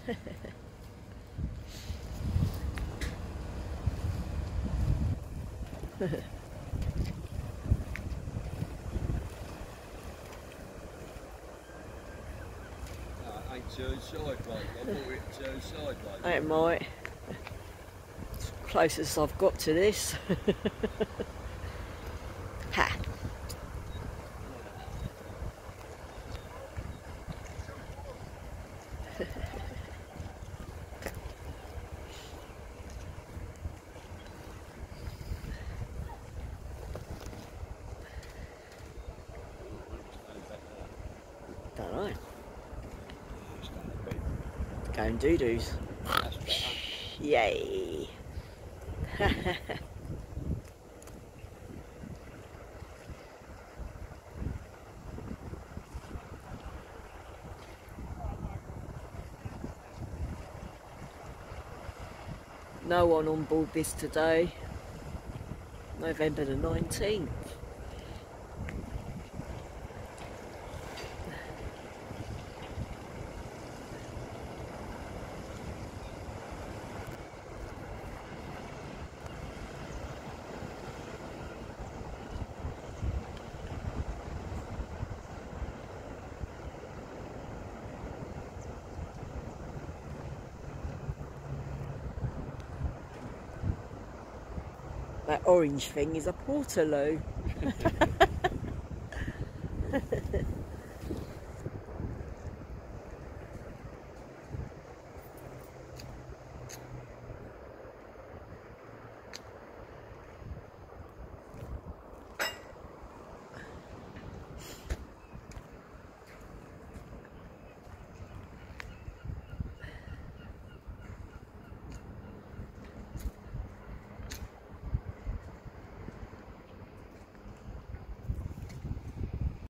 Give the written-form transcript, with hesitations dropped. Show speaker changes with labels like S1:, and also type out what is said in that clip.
S1: It might. It's closest I've got to this. Ha! Don't know. Going doo-doos. Yay! No one on board this today. November the 19th. That orange thing is a portaloo.